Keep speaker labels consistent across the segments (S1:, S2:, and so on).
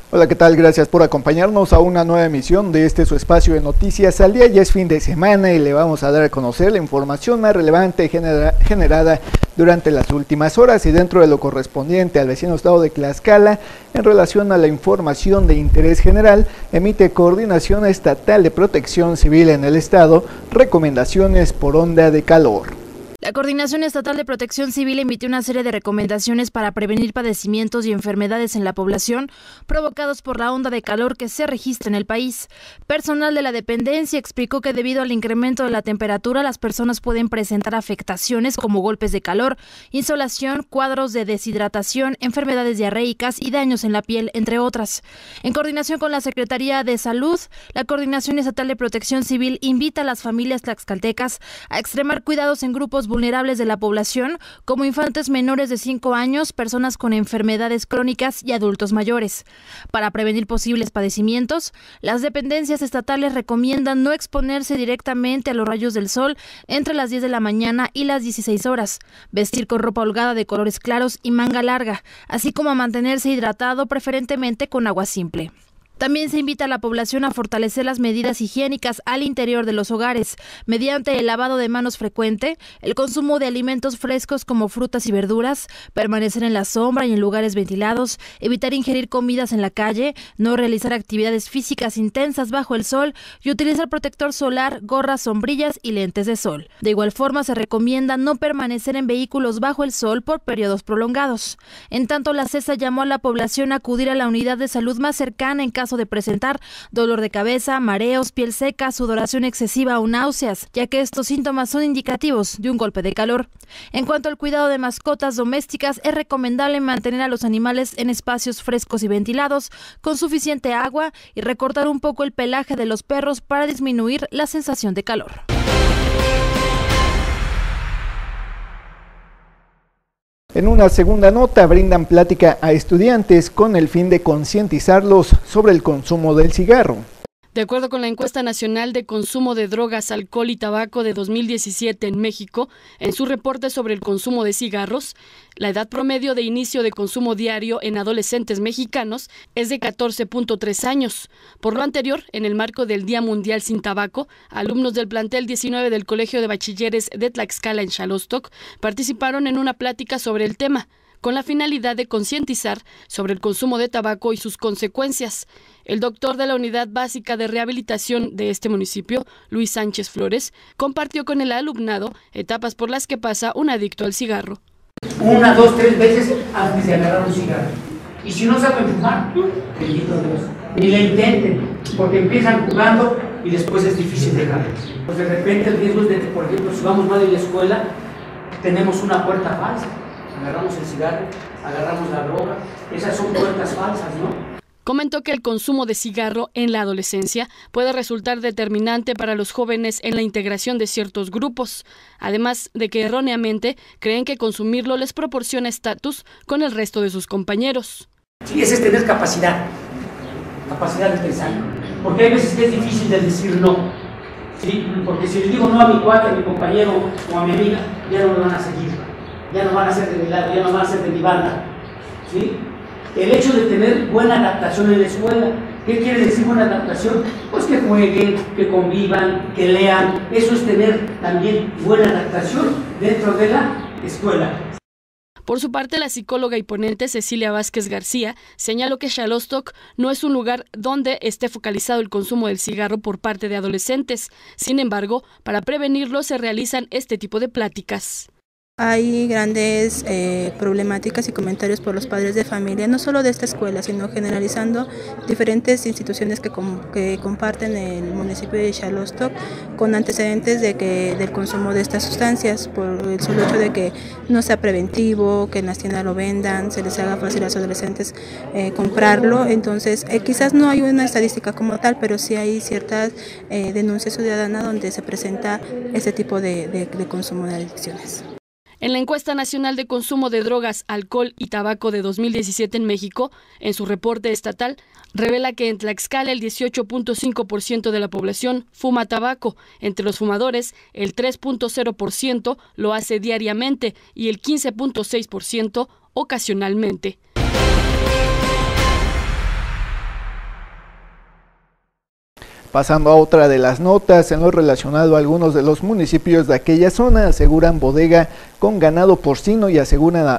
S1: Hola, ¿qué tal? Gracias por acompañarnos a una nueva emisión de su espacio de Noticias al Día. Ya es fin de semana y le vamos a dar a conocer la información más relevante generada durante las últimas horas y dentro de lo correspondiente al vecino estado de Tlaxcala, en relación a la información de interés general, emite Coordinación Estatal de Protección Civil en el estado recomendaciones por onda de calor.
S2: La Coordinación Estatal de Protección Civil emitió una serie de recomendaciones para prevenir padecimientos y enfermedades en la población provocados por la onda de calor que se registra en el país. Personal de la dependencia explicó que debido al incremento de la temperatura, las personas pueden presentar afectaciones como golpes de calor, insolación, cuadros de deshidratación, enfermedades diarreicas y daños en la piel, entre otras. En coordinación con la Secretaría de Salud, la Coordinación Estatal de Protección Civil invita a las familias tlaxcaltecas a extremar cuidados en grupos vulnerables de la población, como infantes menores de 5 años, personas con enfermedades crónicas y adultos mayores. Para prevenir posibles padecimientos, las dependencias estatales recomiendan no exponerse directamente a los rayos del sol entre las 10 de la mañana y las 16 horas, vestir con ropa holgada de colores claros y manga larga, así como a mantenerse hidratado, preferentemente con agua simple. También se invita a la población a fortalecer las medidas higiénicas al interior de los hogares, mediante el lavado de manos frecuente, el consumo de alimentos frescos como frutas y verduras, permanecer en la sombra y en lugares ventilados, evitar ingerir comidas en la calle, no realizar actividades físicas intensas bajo el sol y utilizar protector solar, gorras, sombrillas y lentes de sol. De igual forma, se recomienda no permanecer en vehículos bajo el sol por periodos prolongados. En tanto, la CESA llamó a la población a acudir a la unidad de salud más cercana en caso de presentar dolor de cabeza, mareos, piel seca, sudoración excesiva o náuseas, ya que estos síntomas son indicativos de un golpe de calor. En cuanto al cuidado de mascotas domésticas, es recomendable mantener a los animales en espacios frescos y ventilados, con suficiente agua y recortar un poco el pelaje de los perros para disminuir la sensación de calor.
S1: En una segunda nota, brindan plática a estudiantes con el fin de concientizarlos sobre el consumo del cigarro.
S3: De acuerdo con la encuesta nacional de consumo de drogas, alcohol y tabaco de 2017 en México, en su reporte sobre el consumo de cigarros, la edad promedio de inicio de consumo diario en adolescentes mexicanos es de 14.3 años. Por lo anterior, en el marco del Día Mundial sin Tabaco, alumnos del plantel 19 del Colegio de Bachilleres de Tlaxcala en Xalóstoc participaron en una plática sobre el tema, con la finalidad de concientizar sobre el consumo de tabaco y sus consecuencias. El doctor de la Unidad Básica de Rehabilitación de este municipio, Luis Sánchez Flores, compartió con el alumnado etapas por las que pasa un adicto al cigarro.
S4: 1, 2, 3 veces antes de agarrar un cigarro. Y si no saben fumar, bendito Dios, ni le intenten, porque empiezan jugando y después es difícil dejarlo. Pues de repente el riesgo es de que, por ejemplo, si vamos mal en la escuela, tenemos una puerta falsa. Agarramos el cigarro, agarramos la droga, esas son puertas falsas, ¿no?
S3: Comentó que el consumo de cigarro en la adolescencia puede resultar determinante para los jóvenes en la integración de ciertos grupos, además de que erróneamente creen que consumirlo les proporciona estatus con el resto de sus compañeros.
S4: Sí, ese es tener capacidad de pensar, porque hay veces que es difícil de decir no, ¿sí? Porque si le digo no a mi cuate, a mi compañero o a mi amiga, ya no me van a seguir. Ya no van a ser de mi lado, ya no van a ser de mi banda, ¿sí? El hecho de tener buena adaptación en la escuela, ¿qué quiere decir buena adaptación? Pues que jueguen, que convivan, que lean, eso es tener también buena adaptación dentro de la escuela.
S3: Por su parte, la psicóloga y ponente Cecilia Vázquez García señaló que Xalóstoc no es un lugar donde esté focalizado el consumo del cigarro por parte de adolescentes. Sin embargo, para prevenirlo se realizan este tipo de pláticas.
S5: Hay grandes problemáticas y comentarios por los padres de familia, no solo de esta escuela, sino generalizando diferentes instituciones que comparten el municipio de Xalóstoc con antecedentes del consumo de estas sustancias, por el solo hecho de que no sea preventivo, que en las tiendas lo vendan, se les haga fácil a los adolescentes comprarlo. Entonces, quizás no hay una estadística como tal, pero sí hay ciertas denuncias ciudadanas donde se presenta este tipo de consumo de adicciones.
S3: En la encuesta nacional de consumo de drogas, alcohol y tabaco de 2017 en México, en su reporte estatal, revela que en Tlaxcala el 18.5% de la población fuma tabaco. Entre los fumadores, el 3.0% lo hace diariamente y el 15.6% ocasionalmente.
S1: Pasando a otra de las notas, en lo relacionado a algunos de los municipios de aquella zona, aseguran bodega con ganado porcino y aseguran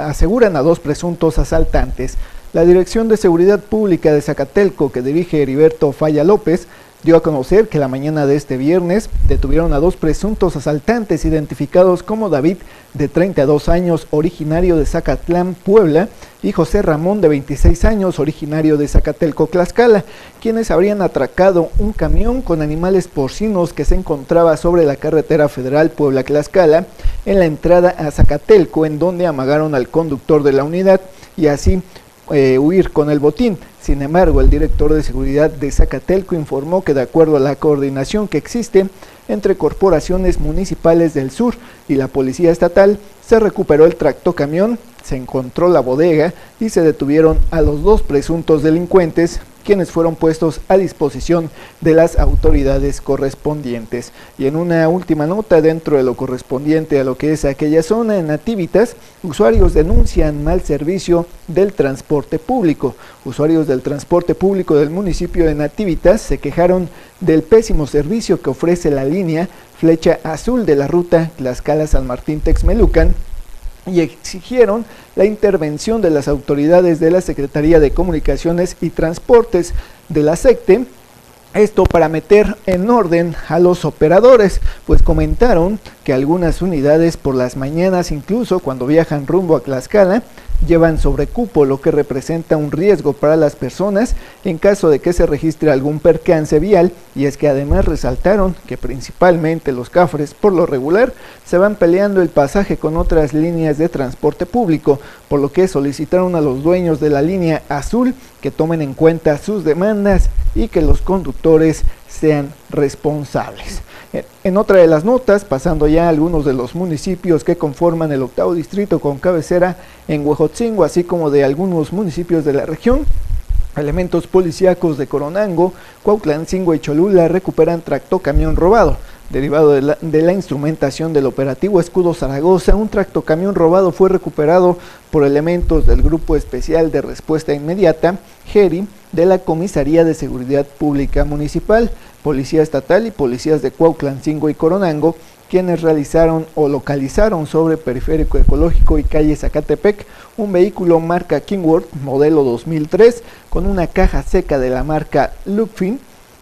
S1: a 2 presuntos asaltantes. La Dirección de Seguridad Pública de Zacatelco, que dirige Heriberto Falla López, dio a conocer que la mañana de este viernes detuvieron a 2 presuntos asaltantes identificados como David, de 32 años, originario de Zacatlán, Puebla, y José Ramón, de 26 años, originario de Zacatelco, Tlaxcala, quienes habrían atracado un camión con animales porcinos que se encontraba sobre la carretera federal Puebla-Tlaxcala en la entrada a Zacatelco, en donde amagaron al conductor de la unidad y así huir con el botín. Sin embargo, el director de seguridad de Zacatelco informó que de acuerdo a la coordinación que existe entre corporaciones municipales del sur y la policía estatal, se recuperó el tractocamión, se encontró la bodega y se detuvieron a los 2 presuntos delincuentes, quienes fueron puestos a disposición de las autoridades correspondientes. Y en una última nota, dentro de lo correspondiente a lo que es aquella zona, en Nativitas, usuarios denuncian mal servicio del transporte público. Usuarios del transporte público del municipio de Nativitas se quejaron del pésimo servicio que ofrece la línea Flecha Azul de la ruta Tlaxcala-San Martín-Texmelucan, y exigieron la intervención de las autoridades de la Secretaría de Comunicaciones y Transportes de la SECTE, esto para meter en orden a los operadores, pues comentaron que algunas unidades por las mañanas, incluso cuando viajan rumbo a Tlaxcala, llevan sobrecupo, lo que representa un riesgo para las personas en caso de que se registre algún percance vial, y es que además resaltaron que principalmente los cafres por lo regular se van peleando el pasaje con otras líneas de transporte público, por lo que solicitaron a los dueños de la línea azul que tomen en cuenta sus demandas y que los conductores sean responsables. En otra de las notas, pasando ya a algunos de los municipios que conforman el 8º distrito con cabecera en Huejotzingo, así como de algunos municipios de la región, elementos policíacos de Coronango, Cuautlancingo y Cholula recuperan tractocamión robado. Derivado de la instrumentación del operativo Escudo Zaragoza, un tractocamión robado fue recuperado por elementos del Grupo Especial de Respuesta Inmediata, GERI, de la Comisaría de Seguridad Pública Municipal, Policía Estatal y policías de Cuautlancingo y Coronango, quienes realizaron o localizaron sobre Periférico Ecológico y calle Zacatepec un vehículo marca Kingworth modelo 2003 con una caja seca de la marca Lupfin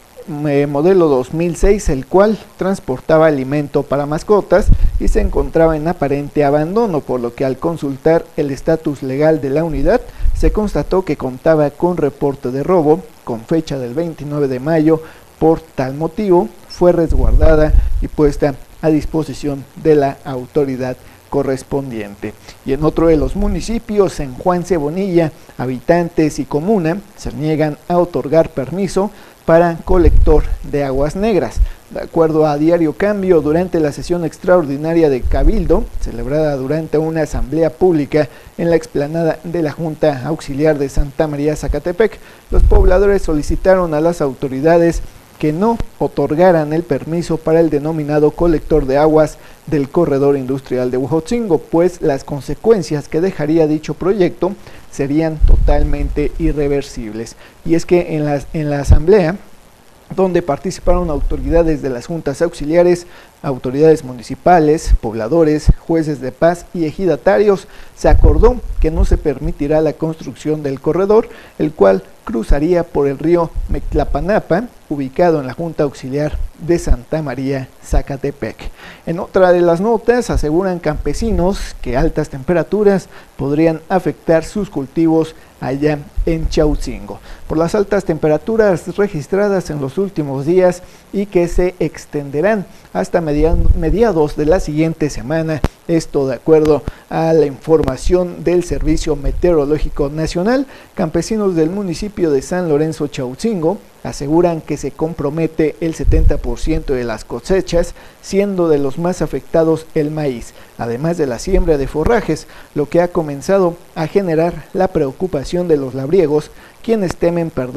S1: modelo 2006, el cual transportaba alimento para mascotas y se encontraba en aparente abandono, por lo que al consultar el estatus legal de la unidad se constató que contaba con reporte de robo con fecha del 29 de mayo. Por tal motivo fue resguardada y puesta a disposición de la autoridad correspondiente. Y en otro de los municipios, en Juan Cebonilla, habitantes y comuna se niegan a otorgar permiso para colector de aguas negras. De acuerdo a Diario Cambio, durante la sesión extraordinaria de Cabildo, celebrada durante una asamblea pública en la explanada de la Junta Auxiliar de Santa María Zacatepec, los pobladores solicitaron a las autoridades que no otorgaran el permiso para el denominado colector de aguas del corredor industrial de Huejotzingo, pues las consecuencias que dejaría dicho proyecto serían totalmente irreversibles. Y es que en la asamblea, donde participaron autoridades de las juntas auxiliares, autoridades municipales, pobladores, jueces de paz y ejidatarios, se acordó que no se permitirá la construcción del corredor, el cual cruzaría por el río Mectlapanapa, ubicado en la Junta Auxiliar de Santa María, Zacatepec. En otra de las notas, aseguran campesinos que altas temperaturas podrían afectar sus cultivos allá en Chautzingo, por las altas temperaturas registradas en los últimos días y que se extenderán hasta mediados de la siguiente semana. Esto de acuerdo a la información del Servicio Meteorológico Nacional. Campesinos del municipio de San Lorenzo Chautzingo aseguran que se compromete el 70% de las cosechas, siendo de los más afectados el maíz, además de la siembra de forrajes, lo que ha comenzado a generar la preocupación de los labriegos, quienes temen perder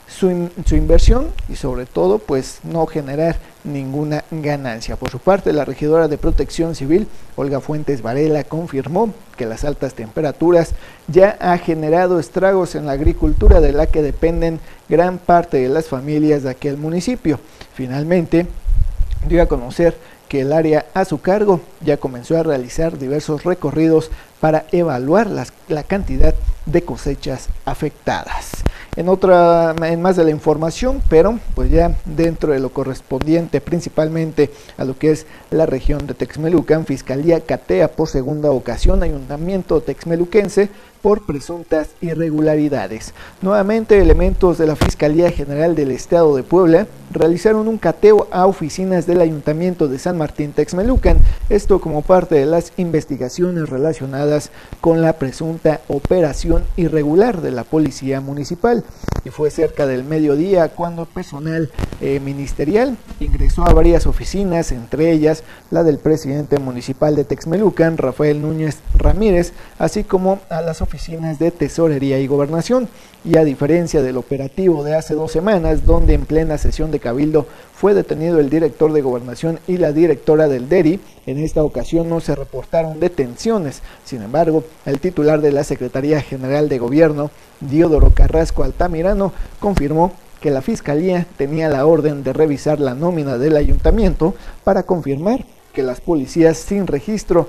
S1: su inversión y sobre todo pues no generar ninguna ganancia. Por su parte, la regidora de Protección Civil, Olga Fuentes Varela, confirmó que las altas temperaturas ya ha generado estragos en la agricultura de la que dependen gran parte de las familias de aquel municipio. Finalmente, dio a conocer que el área a su cargo ya comenzó a realizar diversos recorridos para evaluar la cantidad de cosechas afectadas. En más de la información, pero pues ya dentro de lo correspondiente principalmente a lo que es la región de Texmelucan, Fiscalía catea por segunda ocasión Ayuntamiento texmeluquense por presuntas irregularidades. Nuevamente, elementos de la Fiscalía General del Estado de Puebla realizaron un cateo a oficinas del Ayuntamiento de San Martín Texmelucan, esto como parte de las investigaciones relacionadas con la presunta operación irregular de la Policía Municipal. Y fue cerca del mediodía cuando personal ministerial ingresó a varias oficinas, entre ellas la del presidente municipal de Texmelucan, Rafael Núñez Ramírez, así como a las oficinas de Tesorería y Gobernación. Y a diferencia del operativo de hace 2 semanas, donde en plena sesión de Cabildo fue detenido el director de Gobernación y la directora del DERI, en esta ocasión no se reportaron detenciones. Sin embargo, el titular de la Secretaría General de Gobierno, Diodoro Carrasco Altamirano, confirmó que la Fiscalía tenía la orden de revisar la nómina del ayuntamiento para confirmar que los policías sin registro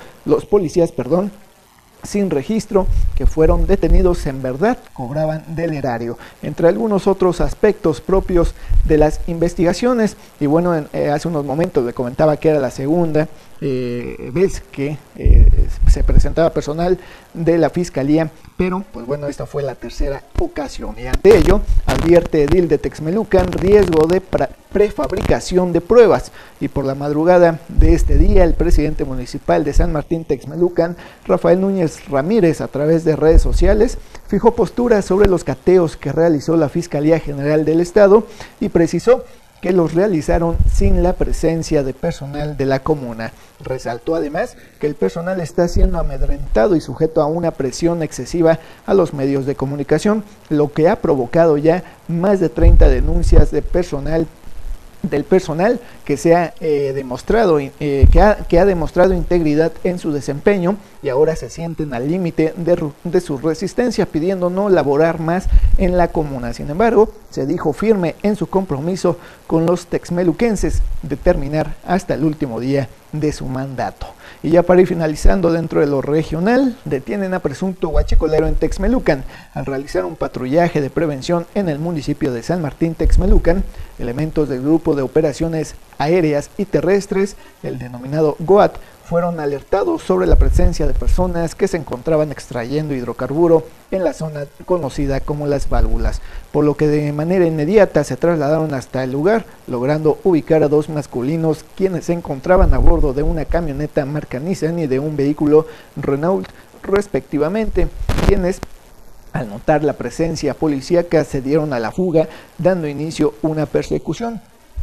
S1: que fueron detenidos en verdad cobraban del erario, entre algunos otros aspectos propios de las investigaciones. Y bueno, hace unos momentos le comentaba que era la segunda vez que se presentaba personal de la Fiscalía, pero pues bueno, esta fue la tercera ocasión. Y ante ello, advierte edil de Texmelucan riesgo de prefabricación de pruebas. Y por la madrugada de este día, el presidente municipal de San Martín Texmelucan, Rafael Núñez Ramírez, a través de redes sociales, fijó postura sobre los cateos que realizó la Fiscalía General del Estado y precisó que los realizaron sin la presencia de personal de la comuna. Resaltó además que el personal está siendo amedrentado y sujeto a una presión excesiva a los medios de comunicación, lo que ha provocado ya más de 30 denuncias del personal que se ha demostrado que ha demostrado integridad en su desempeño y ahora se sienten al límite de su resistencia, pidiendo no laborar más en la comuna. Sin embargo, se dijo firme en su compromiso con los texmeluquenses de terminar hasta el último día de su mandato. Y ya para ir finalizando, dentro de lo regional, detienen a presunto huachicolero en Texmelucan. Al realizar un patrullaje de prevención en el municipio de San Martín Texmelucan, elementos del Grupo de Operaciones Aéreas y Terrestres, el denominado GOAT, fueron alertados sobre la presencia de personas que se encontraban extrayendo hidrocarburo en la zona conocida como Las Válvulas, por lo que de manera inmediata se trasladaron hasta el lugar, logrando ubicar a 2 masculinos quienes se encontraban a bordo de una camioneta marca Nissan y de un vehículo Renault respectivamente, quienes al notar la presencia policíaca se dieron a la fuga, dando inicio a una persecución.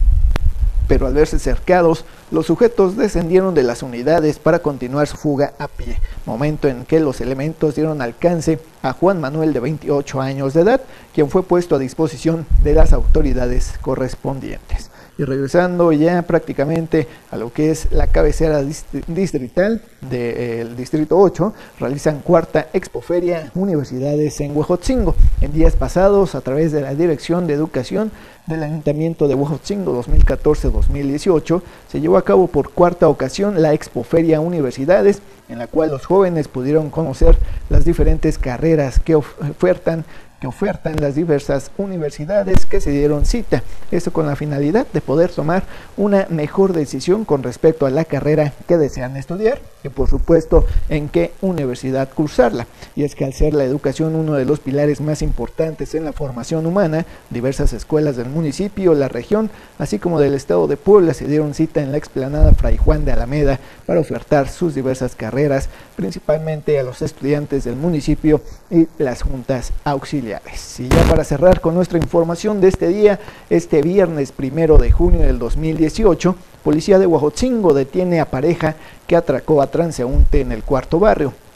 S1: Pero al verse cercados, los sujetos descendieron de las unidades para continuar su fuga a pie, momento en que los elementos dieron alcance a Juan Manuel, de 28 años de edad, quien fue puesto a disposición de las autoridades correspondientes. Y regresando ya prácticamente a lo que es la cabecera distrital del Distrito 8, realizan 4ª Expoferia Universidades en Huejotzingo. En días pasados, a través de la Dirección de Educación del Ayuntamiento de Huejotzingo 2014-2018, se llevó a cabo por 4ª ocasión la Expoferia Universidades, en la cual los jóvenes pudieron conocer las diferentes carreras que ofertan las diversas universidades que se dieron cita, esto con la finalidad de poder tomar una mejor decisión con respecto a la carrera que desean estudiar y por supuesto en qué universidad cursarla. Y es que al ser la educación uno de los pilares más importantes en la formación humana, diversas escuelas del municipio, la región, así como del estado de Puebla se dieron cita en la explanada Fray Juan de Alameda para ofertar sus diversas carreras, principalmente a los estudiantes del municipio y las juntas auxiliares. Y ya para cerrar con nuestra información de este día, este viernes 1 de junio del 2018, policía de Huejotzingo detiene a pareja que atracó a transeúnte en el 4º barrio.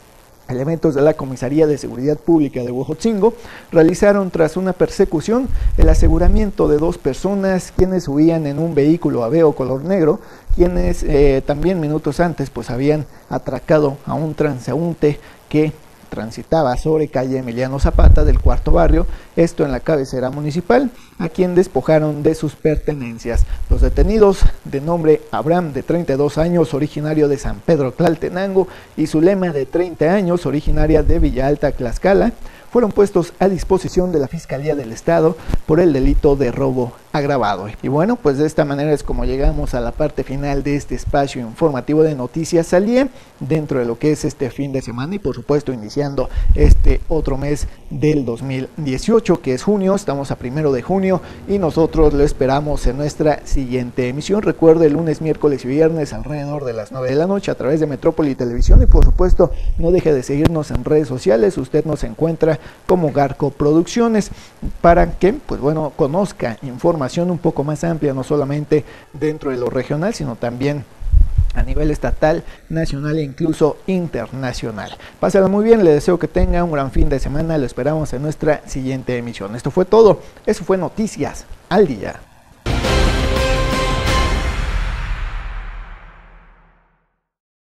S1: Elementos de la Comisaría de Seguridad Pública de Huejotzingo realizaron tras una persecución el aseguramiento de 2 personas quienes huían en un vehículo Aveo color negro, quienes también minutos antes pues habían atracado a un transeúnte que transitaba sobre calle Emiliano Zapata del Cuarto Barrio, esto en la cabecera municipal, a quien despojaron de sus pertenencias. Los detenidos, de nombre Abraham, de 32 años, originario de San Pedro Tlaltenango, y Zulema, de 30 años, originaria de Villa Alta, Tlaxcala, fueron puestos a disposición de la Fiscalía del Estado por el delito de robo agravado. Y bueno, pues de esta manera es como llegamos a la parte final de este espacio informativo de Noticias al Día, dentro de lo que es este fin de semana y por supuesto iniciando este otro mes del 2018, que es junio. Estamos a 1 de junio y nosotros lo esperamos en nuestra siguiente emisión. Recuerde, lunes, miércoles y viernes alrededor de las 9 de la noche a través de Metrópoli Televisión, y por supuesto no deje de seguirnos en redes sociales. Usted nos encuentra como Garco Producciones para que pues bueno conozca información un poco más amplia, no solamente dentro de lo regional, sino también a nivel estatal, nacional e incluso internacional. Pásala muy bien, le deseo que tenga un gran fin de semana, lo esperamos en nuestra siguiente emisión. Esto fue todo, eso fue Noticias al Día.